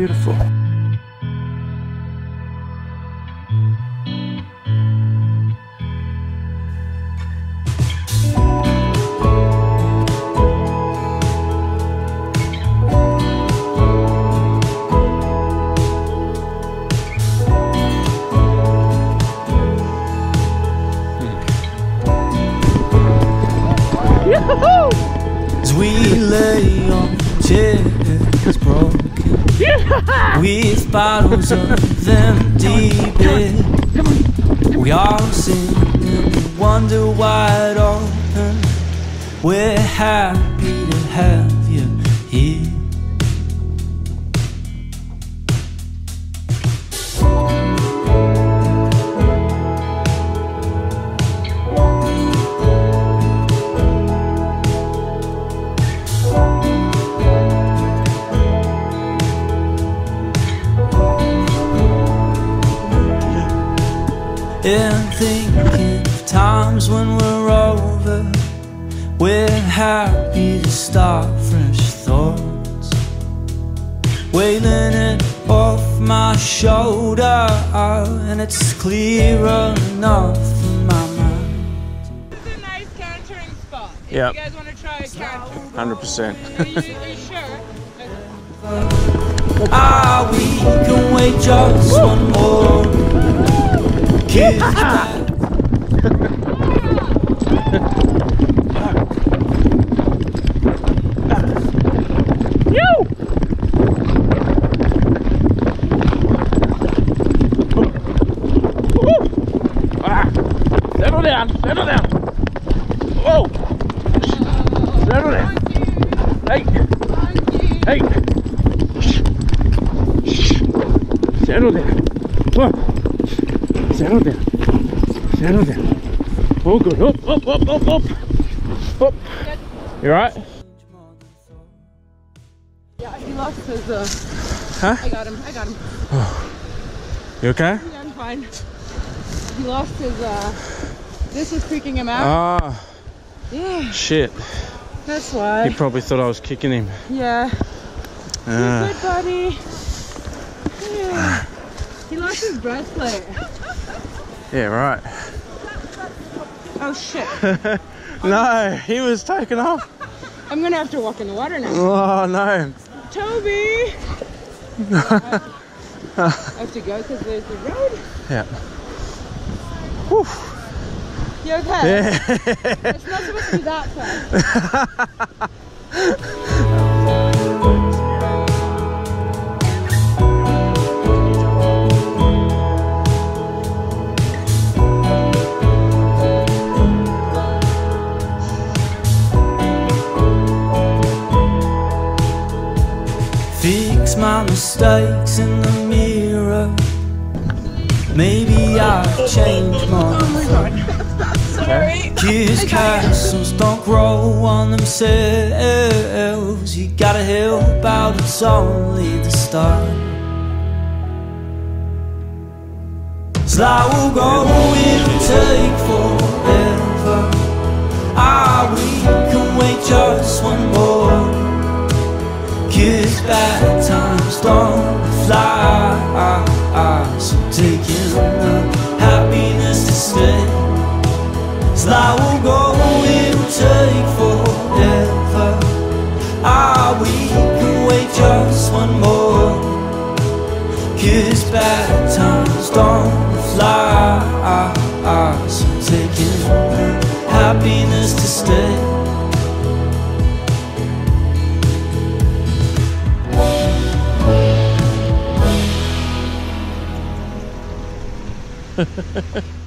beautiful. As we lay on chairs broken, with bottles of empty beer, we all sing and wonder why it all hurt. We're happy to have you here. And thinking of times when we're over, we're happy to start fresh thoughts. Wailing it off my shoulder, and it's clear enough in my mind. It's a nice cantering spot. If Yep. you guys want to try a canter. 100%. Are you sure? We can wait just one more. Kiss back. Settle down, settle down. Whoa! Settle down. Hey! Hey! Settle down. Whoa. Settle down. Settle down. Oh, good. Up, up, up, up, up. Up. You alright? Yeah, he lost his, Huh? I got him. You okay? Yeah, I'm fine. He lost his, this was freaking him out. Ah, Yeah, shit. that's why. He probably thought I was kicking him. Yeah. Ah. Good buddy. Yeah. He lost his breastplate. Yeah, right. Oh shit. No, he was taken off. I'm gonna have to walk in the water now. Oh, no. Toby! I have to go because there's the road. Yeah. Whew. You okay? Yeah. It's not supposed to be that fast. Fix my mistakes in the mirror. Maybe I've changed my Sorry. Kids' castles don't grow on themselves. You gotta help out, it's only the start. So I will go, it'll take forever. We can wait just one more. Kids, bad times don't fly. So taking the happiness to stay. So I will go, it'll take forever. We can wait just one more. Kids, bad times don't fly. So taking the happiness to stay. Ha ha ha.